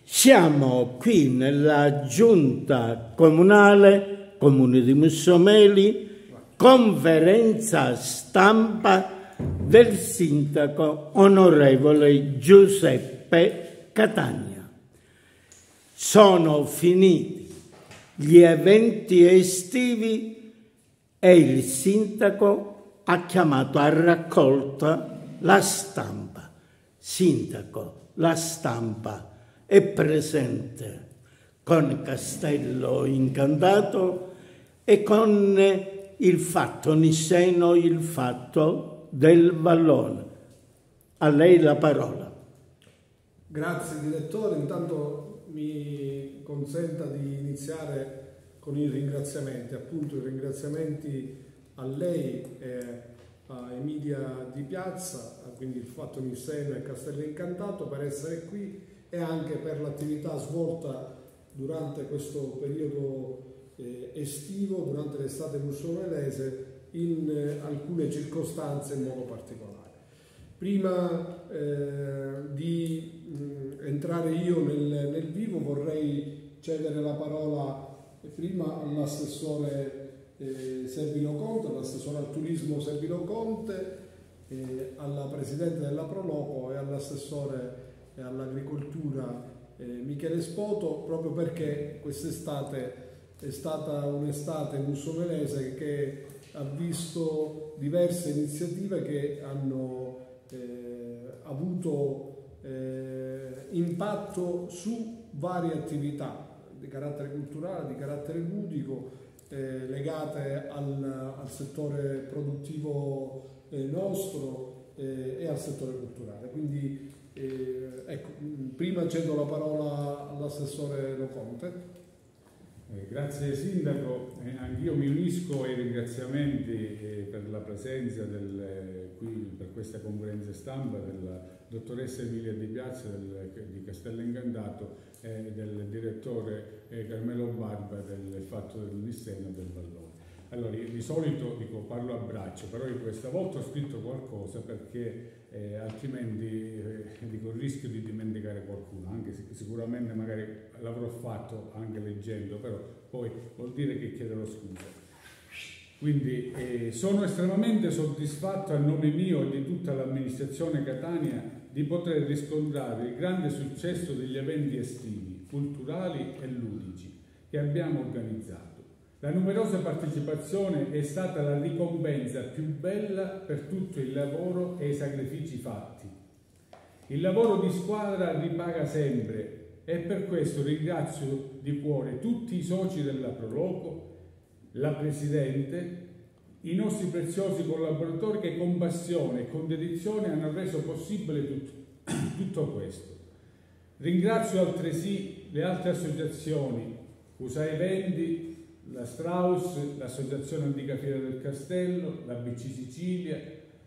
Siamo qui nella giunta comunale, Comune di Mussomeli, conferenza stampa del sindaco onorevole Giuseppe Catania. Sono finiti gli eventi estivi e il sindaco ha chiamato a raccolta la stampa. Sindaco, la stampa è presente con Castello Incantato e con il fatto nisseno, il fatto del Vallone. A lei la parola. Grazie direttore, intanto mi consenta di iniziare con i ringraziamenti, appunto i ringraziamenti a lei e a Emilia Di Piazza, quindi il fatto Nisseno e Castello Incantato, per essere qui e anche per l'attività svolta durante questo periodo estivo, durante l'estate mussomelese, in alcune circostanze in modo particolare. Prima di entrare io nel vivo vorrei cedere la parola prima all'assessore Servino Conte, all'assessore al turismo Servino Conte, alla presidente della Proloco e all'assessore all'agricoltura Michele Spoto, proprio perché quest'estate è stata un'estate mussomelese che ha visto diverse iniziative che hanno avuto impatto su varie attività di carattere culturale, di carattere ludico, legate al settore produttivo nostro e al settore culturale. Quindi ecco, prima cedo la parola all'assessore Lo Conte. Grazie Sindaco, anch'io mi unisco ai ringraziamenti per la presenza qui per questa conferenza stampa della dottoressa Emilia Di Piazza di Castello Incantato e del direttore Carmelo Barba del fatto del Nisseno e del Vallone. Allora, di solito parlo a braccio, però questa volta ho scritto qualcosa perché altrimenti rischio di dimenticare qualcuno, anche se sicuramente magari l'avrò fatto anche leggendo, però poi vuol dire che chiederò scusa. Quindi sono estremamente soddisfatto a nome mio e di tutta l'amministrazione Catania di poter riscontrare il grande successo degli eventi estivi, culturali e ludici che abbiamo organizzato. La numerosa partecipazione è stata la ricompensa più bella per tutto il lavoro e i sacrifici fatti. Il lavoro di squadra ripaga sempre e per questo ringrazio di cuore tutti i soci della Proloco, la Presidente, i nostri preziosi collaboratori che con passione e con dedizione hanno reso possibile tutto questo. Ringrazio altresì le altre associazioni, USA Eventi, la Strauss, l'Associazione Antica Fiera del Castello, la BC Sicilia,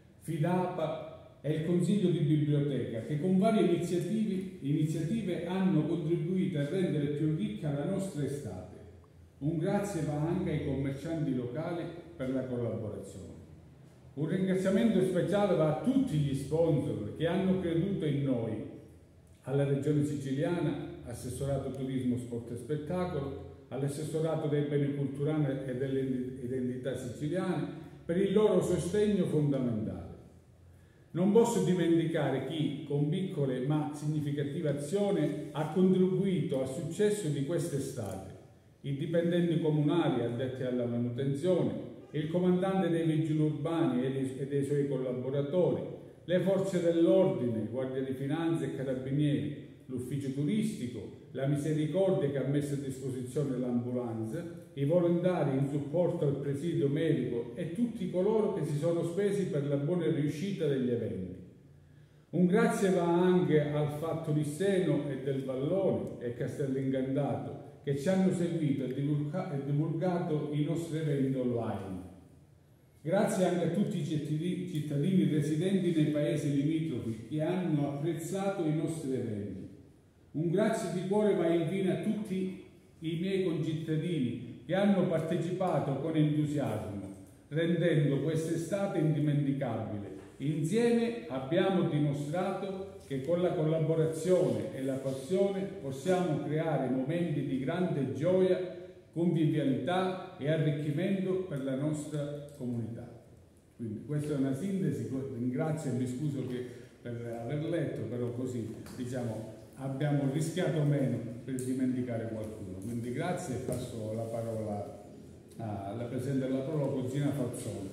Fidapa e il Consiglio di Biblioteca che con varie iniziative hanno contribuito a rendere più ricca la nostra estate. Un grazie va anche ai commercianti locali per la collaborazione. Un ringraziamento speciale va a tutti gli sponsor che hanno creduto in noi, alla Regione Siciliana, Assessorato Turismo, Sport e Spettacolo, all'assessorato dei beni culturali e delle identità siciliane per il loro sostegno fondamentale. Non posso dimenticare chi, con piccole ma significative azioni, ha contribuito al successo di quest'estate: i dipendenti comunali addetti alla manutenzione, il comandante dei vigili urbani e dei suoi collaboratori, le forze dell'ordine, Guardia di Finanza e Carabinieri, l'ufficio turistico, la Misericordia che ha messo a disposizione l'ambulanza, i volontari in supporto al presidio medico e tutti coloro che si sono spesi per la buona riuscita degli eventi. Un grazie va anche al fatto Nisseno e del Vallone e Castello Incantato che ci hanno seguito e divulgato i nostri eventi online. Grazie anche a tutti i cittadini residenti nei paesi limitrofi che hanno apprezzato i nostri eventi. Un grazie di cuore va infine a tutti i miei concittadini che hanno partecipato con entusiasmo, rendendo quest'estate indimenticabile. Insieme abbiamo dimostrato che con la collaborazione e la passione possiamo creare momenti di grande gioia, convivialità e arricchimento per la nostra comunità. Quindi questa è una sintesi, ringrazio e mi scuso per aver letto, però così diciamo abbiamo rischiato meno per dimenticare qualcuno. Quindi grazie e passo la parola alla Presidente della Proloco, Gina Falzoni.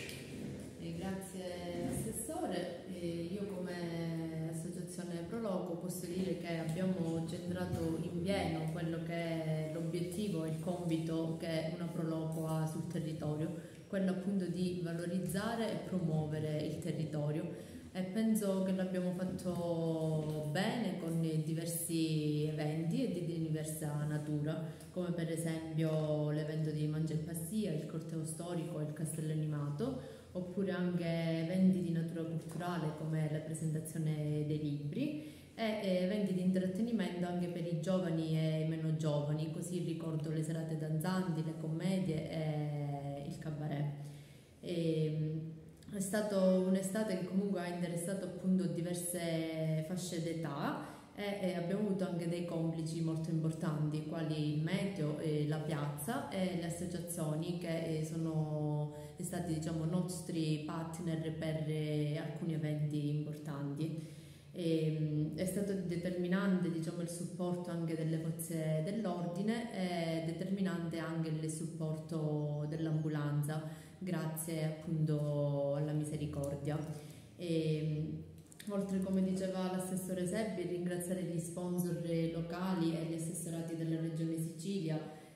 Grazie Assessore. Io come Associazione Proloco posso dire che abbiamo centrato in pieno quello che è l'obiettivo e il compito che una Proloco ha sul territorio, quello appunto di valorizzare e promuovere il territorio. E penso che l'abbiamo fatto bene con diversi eventi e di diversa natura, come per esempio l'evento di Mangia e Passia, il corteo storico e il castello animato, oppure anche eventi di natura culturale come la presentazione dei libri e eventi di intrattenimento anche per i giovani e i meno giovani, così ricordo le serate danzanti, le commedie e il cabaret. È stata un'estate che comunque ha interessato appunto diverse fasce d'età e abbiamo avuto anche dei complici molto importanti, quali il meteo, la piazza e le associazioni che sono stati diciamo nostri partner per alcuni eventi importanti. È stato determinante diciamo il supporto anche delle forze dell'ordine e determinante anche il supporto dell'ambulanza, grazie appunto alla misericordia. Oltre, come diceva l'assessore Sebbi, ringraziare gli sponsor locali e gli assessorati della Regione Sicilia,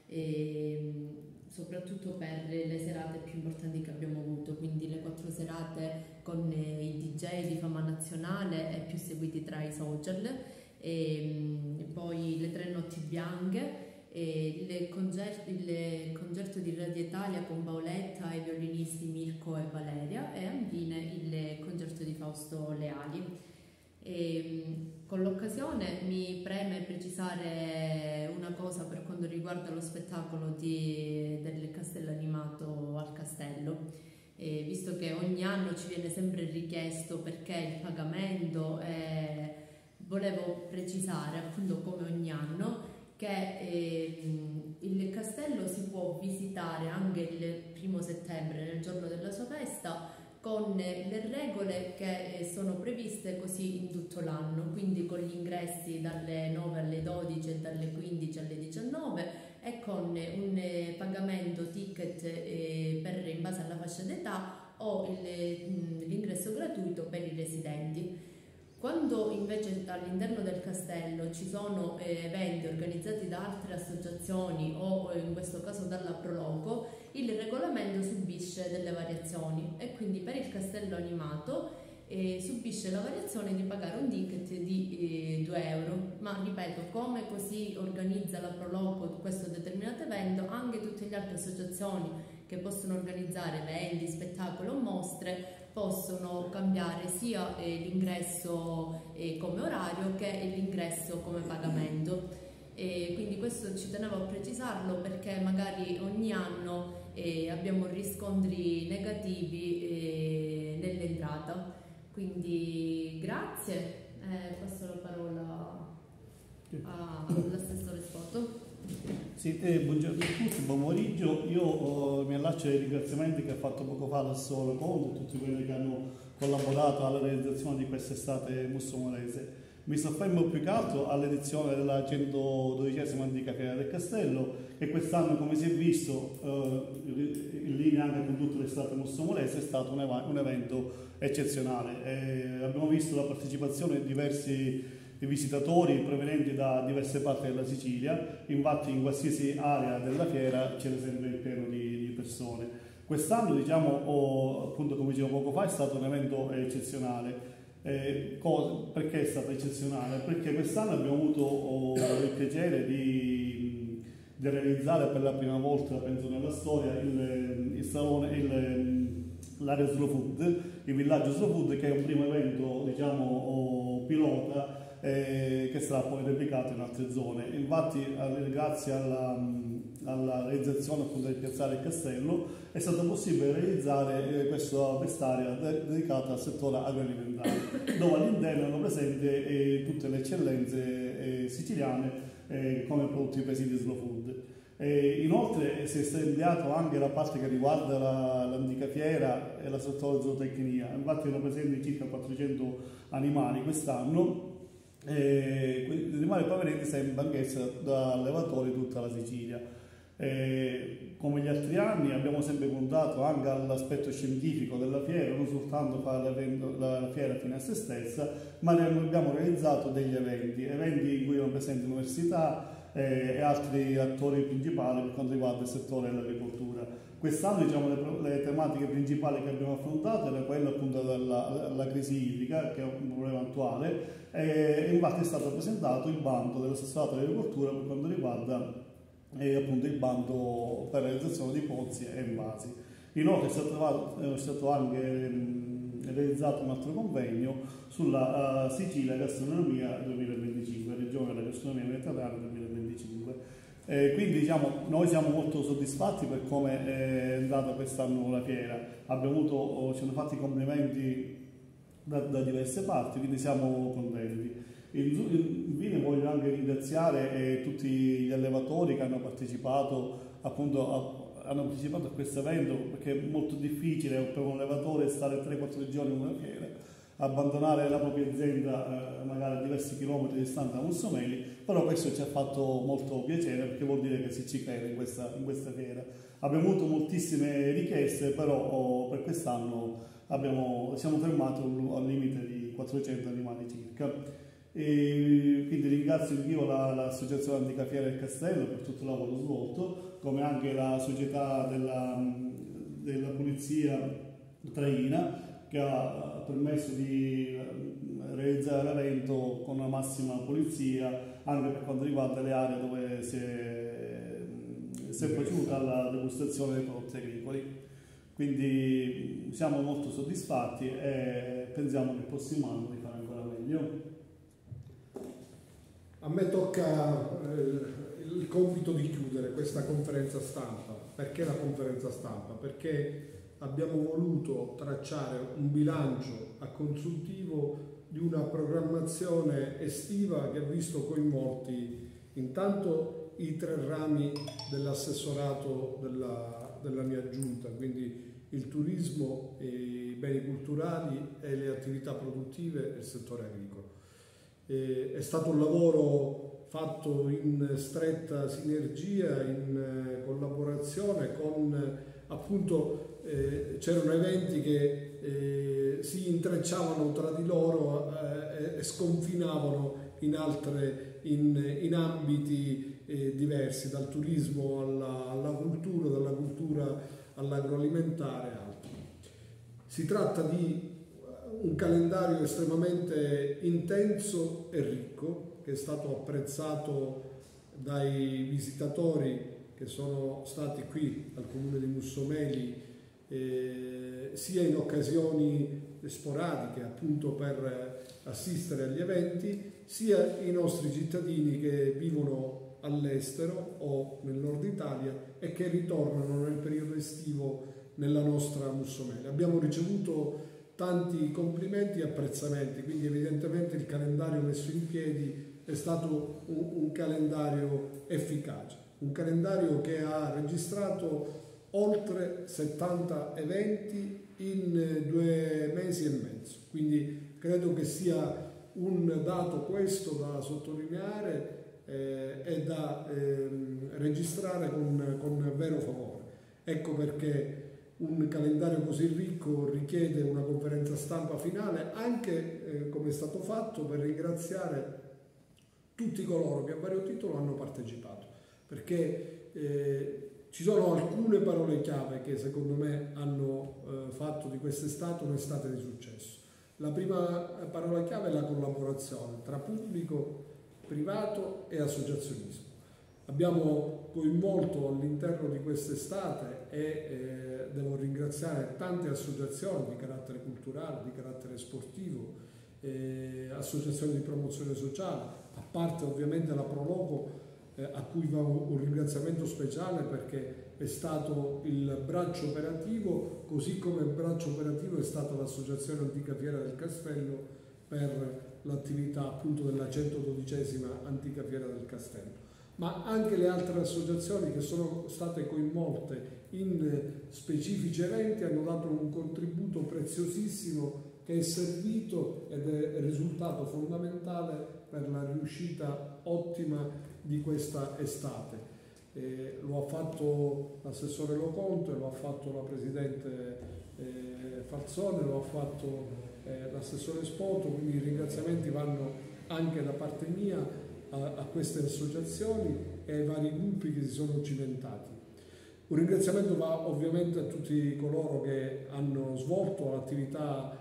soprattutto per le serate più importanti che abbiamo avuto, quindi le 4 serate con i DJ di fama nazionale e più seguiti tra i social, e poi le 3 notti bianche, il concerto di Radio Italia con Paoletta e i violinisti Mirko e Valeria, e infine il concerto di Fausto Leali. Con l'occasione mi preme precisare una cosa per quanto riguarda lo spettacolo del castello animato al castello, visto che ogni anno ci viene sempre richiesto perché il pagamento, volevo precisare appunto come ogni anno che il castello si può visitare anche il 1° settembre, nel giorno della sua festa, con le regole che sono previste così in tutto l'anno, quindi con gli ingressi dalle 9 alle 12 e dalle 15 alle 19 e con un pagamento ticket in base alla fascia d'età o l'ingresso gratuito per i residenti. Quando invece all'interno del castello ci sono eventi organizzati da altre associazioni o in questo caso dalla Proloco, il regolamento subisce delle variazioni e quindi per il castello animato subisce la variazione di pagare un ticket di 2 euro, ma ripeto, come così organizza la Proloco questo determinato evento, anche tutte le altre associazioni che possono organizzare eventi, spettacoli o mostre possono cambiare sia l'ingresso come orario che l'ingresso come pagamento. Quindi questo ci tenevo a precisarlo perché magari ogni anno abbiamo riscontri negativi nell'entrata. Quindi grazie, passo la parola all'assessore Spoto. Sì, buongiorno a tutti, buon pomeriggio. Io mi allaccio ai ringraziamenti che ha fatto poco fa l'assessore Conte e tutti quelli che hanno collaborato alla realizzazione di quest'estate mussomolese. Mi soffermo più che altro all'edizione della 112esima antica Fiera del Castello, che quest'anno, come si è visto, in linea anche con tutta l'estate mussomolese, è stato un evento eccezionale. Abbiamo visto la partecipazione di diversi visitatori provenienti da diverse parti della Sicilia, infatti in qualsiasi area della fiera c'era sempre il pieno di persone. Quest'anno, diciamo, appunto come dicevo poco fa, è stato un evento eccezionale. Perché è stato eccezionale? Perché quest'anno abbiamo avuto il piacere di realizzare per la prima volta, penso nella storia, l'area Slow Food, il villaggio Slow Food, che è un primo evento, diciamo, pilota, che sarà poi replicato in altre zone. Infatti, grazie alla realizzazione appunto del piazzale del castello è stato possibile realizzare quest'area dedicata al settore agroalimentare. culturale, dove all'interno erano presenti tutte le eccellenze siciliane come prodotti presi di Slow Food. Inoltre si è estendiato anche la parte che riguarda l'antica fiera e la settore zootecnia, infatti erano presenti circa 400 animali quest'anno, gli animali provenienti sempre anch'essi da allevatori di tutta la Sicilia. Come gli altri anni abbiamo sempre puntato anche all'aspetto scientifico della fiera, non soltanto fare la fiera fine a se stessa, ma abbiamo realizzato degli eventi in cui erano presenti università e altri attori principali per quanto riguarda il settore dell'agricoltura. Quest'anno diciamo, le tematiche principali che abbiamo affrontato era quella appunto della crisi idrica, che è un problema attuale, e infatti è stato presentato il bando dell'assessorato all'agricoltura per quanto riguarda appunto il bando per la realizzazione di pozzi e invasi. Inoltre è stato anche realizzato un altro convegno sulla Sicilia Gastronomia 2025, Regione della Gastronomia Mediterranea 2025. Quindi diciamo, noi siamo molto soddisfatti per come è andata quest'anno la fiera. Ci hanno fatto i complimenti da diverse parti, quindi siamo contenti. Infine voglio anche ringraziare tutti gli allevatori che hanno partecipato appunto a questo evento, perché è molto difficile per un allevatore stare 3-4 giorni in una fiera, abbandonare la propria azienda magari a diversi chilometri distante da Mussomeli, però questo ci ha fatto molto piacere perché vuol dire che si ci crede in questa fiera. Abbiamo avuto moltissime richieste, però per quest'anno siamo fermati al limite di 400 animali circa. E quindi ringrazio io l'associazione Antica Fiera del Castello per tutto il lavoro svolto, come anche la società della polizia traina che ha permesso di realizzare l'evento con la massima polizia anche per quanto riguarda le aree dove si è proceduta la degustazione dei prodotti agricoli. Quindi siamo molto soddisfatti e pensiamo che il prossimo anno di fare ancora meglio. A me tocca il compito di chiudere questa conferenza stampa. Perché la conferenza stampa? Perché abbiamo voluto tracciare un bilancio a consuntivo di una programmazione estiva che ha visto coinvolti intanto i 3 rami dell'assessorato della mia giunta, quindi il turismo, i beni culturali e le attività produttive e il settore agricolo. È stato un lavoro fatto in stretta sinergia, in collaborazione con appunto c'erano eventi che si intrecciavano tra di loro e sconfinavano in ambiti diversi, dal turismo alla cultura, dalla cultura all'agroalimentare e altro. Si tratta di un calendario estremamente intenso e ricco, che è stato apprezzato dai visitatori che sono stati qui al Comune di Mussomeli, sia in occasioni sporadiche appunto per assistere agli eventi, sia i nostri cittadini che vivono all'estero o nel nord Italia e che ritornano nel periodo estivo nella nostra Mussomeli. Abbiamo ricevuto tanti complimenti e apprezzamenti, quindi evidentemente il calendario messo in piedi è stato un calendario efficace, un calendario che ha registrato oltre 70 eventi in 2 mesi e mezzo, quindi credo che sia un dato questo da sottolineare e da registrare con vero favore. Ecco perché un calendario così ricco richiede una conferenza stampa finale, anche come è stato fatto, per ringraziare tutti coloro che a vario titolo hanno partecipato, perché ci sono alcune parole chiave che secondo me hanno fatto di quest'estate un'estate di successo. La prima parola chiave è la collaborazione tra pubblico, privato e associazionismo. Abbiamo coinvolto all'interno di quest'estate e devo ringraziare tante associazioni di carattere culturale, di carattere sportivo, associazioni di promozione sociale, a parte ovviamente la Proloco a cui va un ringraziamento speciale perché è stato il braccio operativo, così come il braccio operativo è stata l'Associazione Antica Fiera del Castello per l'attività appunto della 112esima Antica Fiera del Castello. Ma anche le altre associazioni che sono state coinvolte in specifici eventi hanno dato un contributo preziosissimo che è servito ed è risultato fondamentale per la riuscita ottima di questa estate. Lo ha fatto l'assessore Loconte, lo ha fatto la presidente Falzone, lo ha fatto l'assessore Spoto, quindi i ringraziamenti vanno anche da parte mia a queste associazioni e ai vari gruppi che si sono cimentati. Un ringraziamento va ovviamente a tutti coloro che hanno svolto l'attività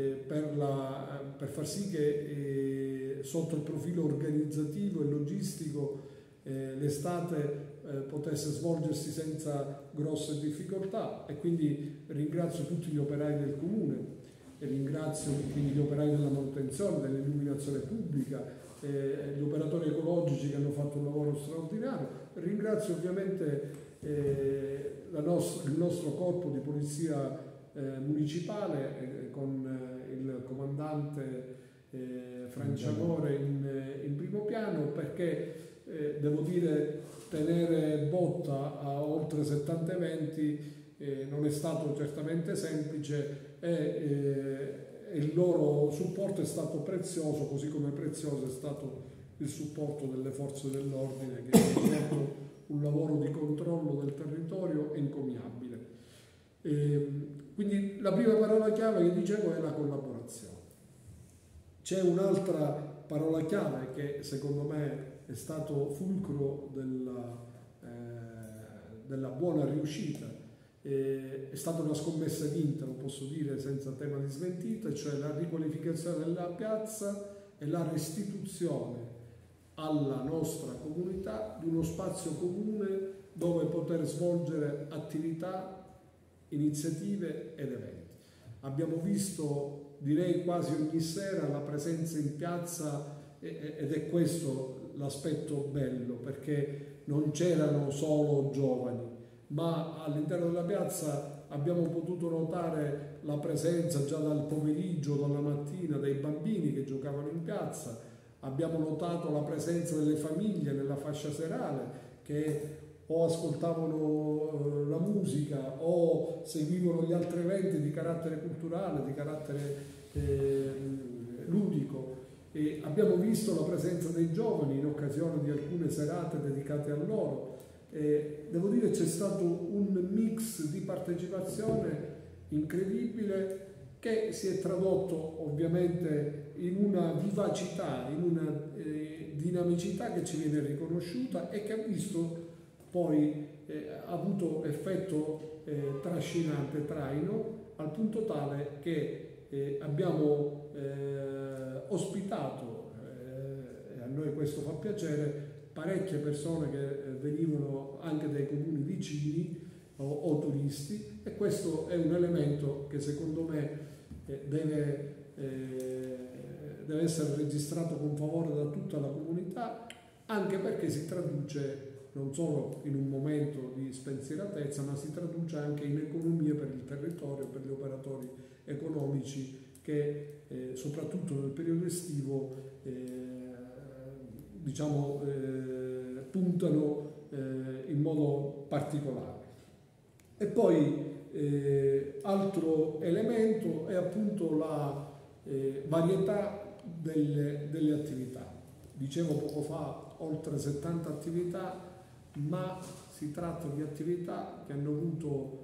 per far sì che sotto il profilo organizzativo e logistico l'estate potesse svolgersi senza grosse difficoltà, e quindi ringrazio tutti gli operai del comune e ringrazio quindi gli operai della manutenzione, dell'illuminazione pubblica, gli operatori ecologici che hanno fatto un lavoro straordinario. Ringrazio ovviamente il nostro corpo di polizia municipale con il comandante Franciamore in primo piano, perché devo dire, tenere botta a oltre 70 eventi non è stato certamente semplice e il loro supporto è stato prezioso, così come prezioso è stato il supporto delle forze dell'ordine che hanno svolto un lavoro di controllo del territorio encomiabile. Quindi la prima parola chiave che dicevo è la collaborazione. C'è un'altra parola chiave che secondo me è stato fulcro della buona riuscita, è stata una scommessa vinta, lo posso dire senza tema di smentita, cioè la riqualificazione della piazza e la restituzione alla nostra comunità di uno spazio comune dove poter svolgere attività, iniziative ed eventi. Abbiamo visto, direi quasi ogni sera, la presenza in piazza ed è questo l'aspetto bello, perché non c'erano solo giovani, ma all'interno della piazza abbiamo potuto notare la presenza già dal pomeriggio, dalla mattina, dei bambini che giocavano in piazza. Abbiamo notato la presenza delle famiglie nella fascia serale che o ascoltavano la musica o seguivano gli altri eventi di carattere culturale, di carattere ludico. E abbiamo visto la presenza dei giovani in occasione di alcune serate dedicate a loro. Devo dire c'è stato un mix di partecipazione incredibile che si è tradotto ovviamente in una vivacità, in una dinamicità che ci viene riconosciuta e che ha visto poi ha avuto effetto trascinante, traino, al punto tale che abbiamo ospitato, e a noi questo fa piacere, parecchie persone che venivano anche dai comuni vicini o turisti, e questo è un elemento che secondo me deve essere registrato con favore da tutta la comunità, anche perché si traduce non solo in un momento di spensieratezza, ma si traduce anche in economia per il territorio, per gli operatori economici che soprattutto nel periodo estivo puntano in modo particolare. E poi altro elemento è appunto la varietà delle attività. Dicevo poco fa oltre 70 attività, ma si tratta di attività che hanno avuto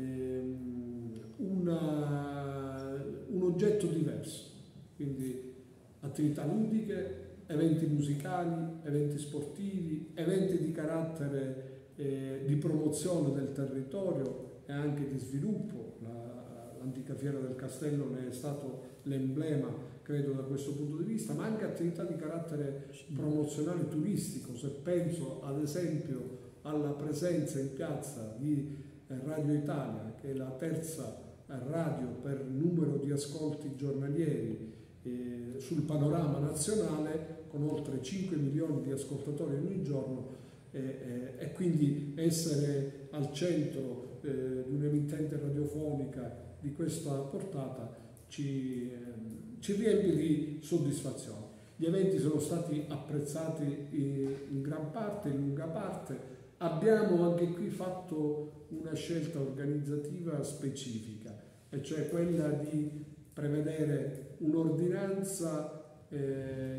un oggetto diverso, quindi attività ludiche, eventi musicali, eventi sportivi, eventi di carattere di promozione del territorio e anche di sviluppo. L'Antica Fiera del Castello ne è stato l'emblema, credo, da questo punto di vista, ma anche attività di carattere promozionale turistico. Se penso ad esempio alla presenza in piazza di Radio Italia, che è la terza radio per numero di ascolti giornalieri sul panorama nazionale, con oltre 5 milioni di ascoltatori ogni giorno, e quindi essere al centro di un'emittente radiofonica di questa portata ci riempie di soddisfazione. Gli eventi sono stati apprezzati in gran parte, in lunga parte. Abbiamo anche qui fatto una scelta organizzativa specifica, e cioè quella di prevedere un'ordinanza che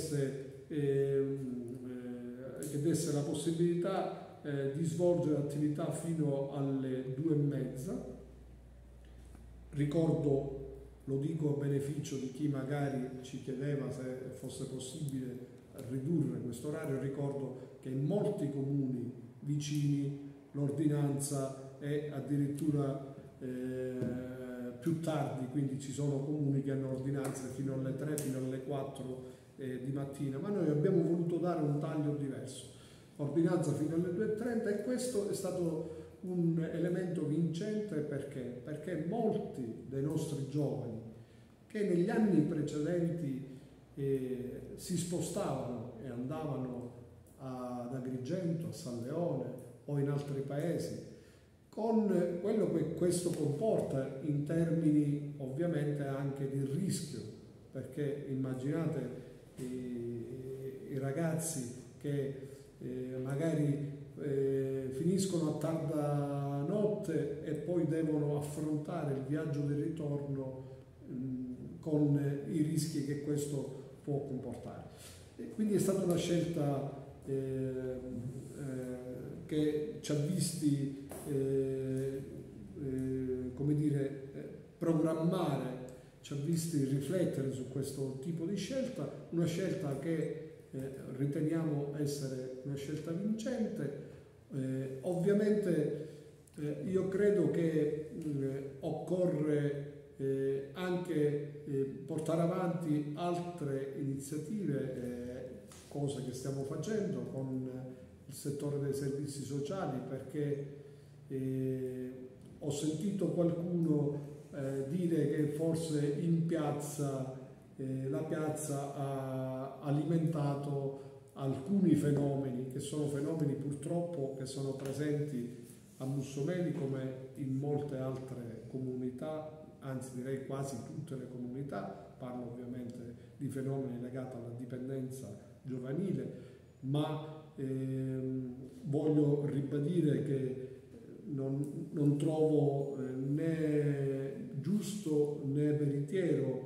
desse la possibilità di svolgere attività fino alle 2:30. Ricordo, lo dico a beneficio di chi magari ci chiedeva se fosse possibile ridurre questo orario, ricordo che in molti comuni vicini l'ordinanza è addirittura più tardi, quindi ci sono comuni che hanno ordinanze fino alle 3, fino alle 4 di mattina, ma noi abbiamo voluto dare un taglio diverso, ordinanza fino alle 2:30, e questo è stato un elemento vincente. Perché molti dei nostri giovani che negli anni precedenti si spostavano e andavano ad Agrigento, a San Leone o in altri paesi, con quello che questo comporta in termini ovviamente anche di rischio, perché immaginate i ragazzi che magari finiscono a tarda notte e poi devono affrontare il viaggio del ritorno con i rischi che questo può comportare. E quindi è stata una scelta che ci ha visti come dire, programmare, ci ha visti riflettere su questo tipo di scelta, una scelta che riteniamo essere una scelta vincente. Ovviamente io credo che occorre anche portare avanti altre iniziative, cose che stiamo facendo con il settore dei servizi sociali, perché ho sentito qualcuno dire che forse in piazza la piazza ha alimentato alcuni fenomeni, che sono fenomeni purtroppo che sono presenti a Mussomeli come in molte altre comunità, anzi direi quasi tutte le comunità. Parlo ovviamente di fenomeni legati alla dipendenza giovanile, ma voglio ribadire che non trovo né giusto né veritiero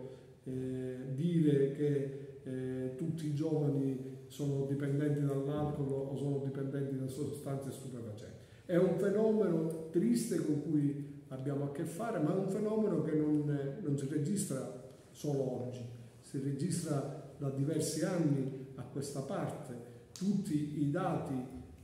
dire che tutti i giovani sono dipendenti dall'alcol o sono dipendenti da sostanze stupefacenti. È un fenomeno triste con cui abbiamo a che fare, ma è un fenomeno che non si registra solo oggi, si registra da diversi anni a questa parte. Tutti i dati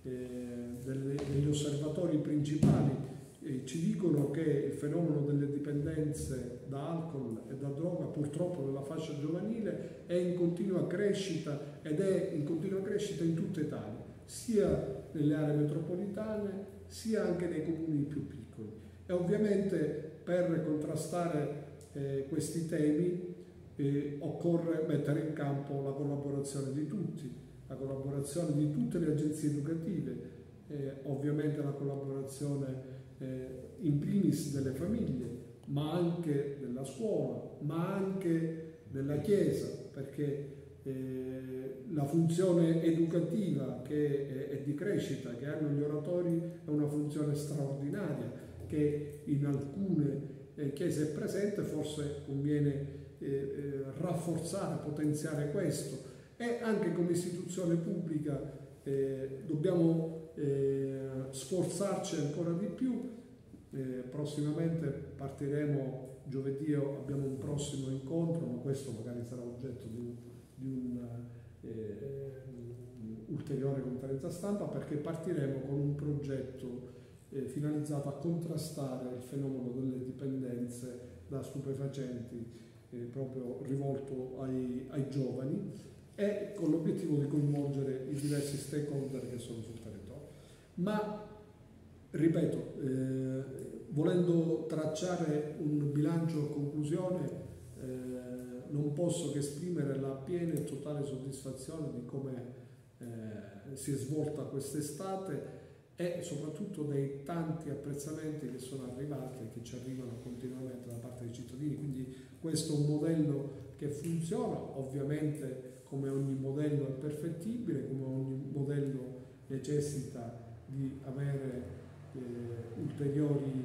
degli osservatori principali ci dicono che il fenomeno delle dipendenze da alcol e da droga purtroppo nella fascia giovanile è in continua crescita, ed è in continua crescita in tutta Italia, sia nelle aree metropolitane sia anche nei comuni più piccoli. E ovviamente per contrastare questi temi occorre mettere in campo la collaborazione di tutti, la collaborazione di tutte le agenzie educative, ovviamente la collaborazione in primis delle famiglie, ma anche della scuola, ma anche della Chiesa, perché la funzione educativa che è di crescita, che hanno gli oratori, è una funzione straordinaria che in alcune chiese è presente. Forse conviene rafforzare, potenziare questo, e anche come istituzione pubblica dobbiamo sforzarci ancora di più. Prossimamente partiremo, giovedì abbiamo un prossimo incontro, ma questo magari sarà oggetto di una ulteriore conferenza stampa, perché partiremo con un progetto finalizzato a contrastare il fenomeno delle dipendenze da stupefacenti, proprio rivolto ai giovani, e con l'obiettivo di coinvolgere i diversi stakeholder che sono sul territorio. Ma, ripeto, volendo tracciare un bilancio a conclusione, non posso che esprimere la piena e totale soddisfazione di come si è svolta quest'estate e soprattutto dei tanti apprezzamenti che sono arrivati e che ci arrivano continuamente da parte dei cittadini. Quindi questo è un modello che funziona, ovviamente come ogni modello è perfettibile, come ogni modello necessita di avere ulteriori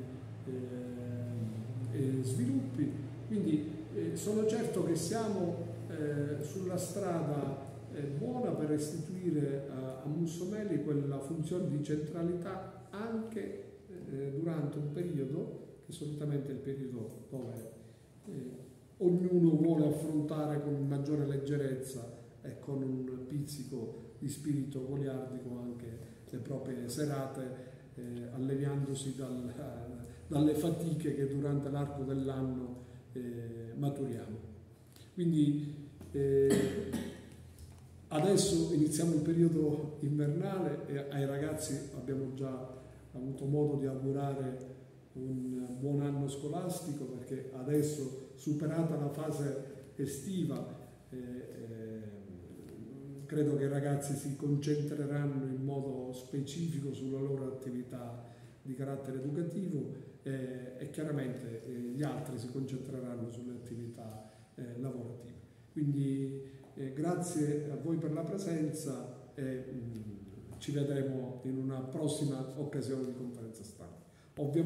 sviluppi. Quindi sono certo che siamo sulla strada buona per restituire a Mussomeli quella funzione di centralità anche durante un periodo che solitamente è il periodo dove ognuno vuole affrontare con maggiore leggerezza e con un pizzico di spirito goliardico anche le proprie serate, alleviandosi dalle fatiche che durante l'arco dell'anno maturiamo. Quindi adesso iniziamo il periodo invernale e ai ragazzi abbiamo già avuto modo di augurare un buon anno scolastico, perché adesso, superata la fase estiva, credo che i ragazzi si concentreranno in modo specifico sulla loro attività di carattere educativo e chiaramente gli altri si concentreranno sulle attività lavorative. Quindi grazie a voi per la presenza e ci vedremo in una prossima occasione di conferenza stampa.